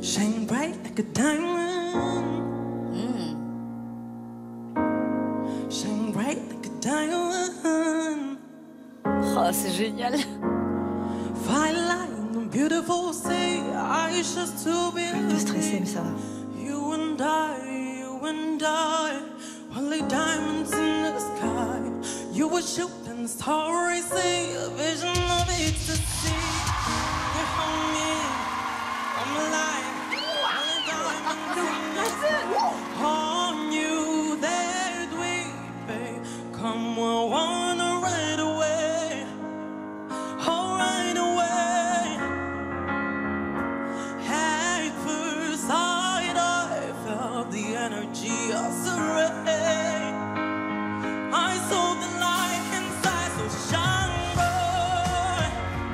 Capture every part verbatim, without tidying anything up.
Shine bright like a diamond. Mm. Shine bright like a diamond. Oh, c'est génial. Fine line, beautiful sea. I just to be Je suis stressée, mais ça va. You and I, you and I, only diamonds in the sky. You were shooting star, I see a vision of ecstasy. You hold me, I'm alive. Only diamonds in the sky. On you that we pay. Come, we wanna right away. Oh, right away. At first sight, I felt the energy of serenity. I saw the light inside, so shine bright.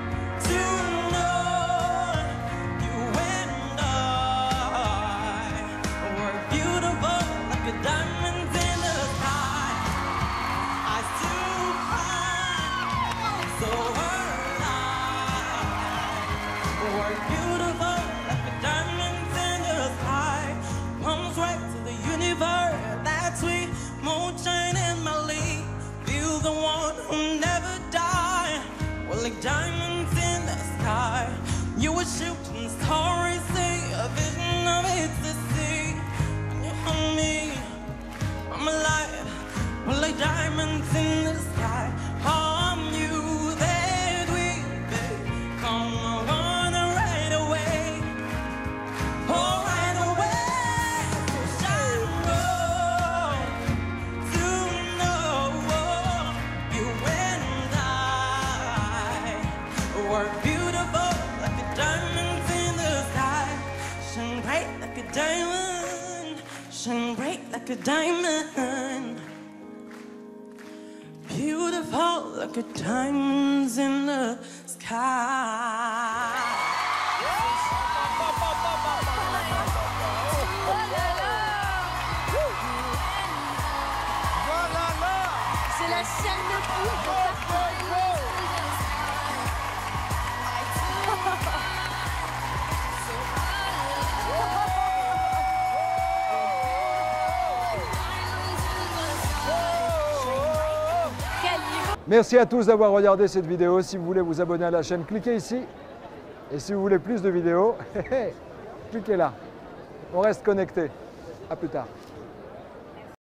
Tonight, you and I were beautiful like a diamond in the sky. I still find so alive. We're beautiful like a diamond in the sky. Comes right to the universe. That sweet moonshine in my league. Feel the one who never die. We're like diamonds in the sky. You were shooting stars, see a vision of ecstasy. And you hold me, I'm alive. We're like diamonds in the sky. I'm you that we be. Come on right away. Oh, right away. So shine bright. To know you and I were beautiful like a diamond in the sky. Shine bright like a diamond. Shine bright like a diamond. Beautiful like a diamonds in the sky. C'est la chaîne de poule. Merci à tous d'avoir regardé cette vidéo. Si vous voulez vous abonner à la chaîne, cliquez ici. Et si vous voulez plus de vidéos, cliquez là. On reste connecté. À plus tard.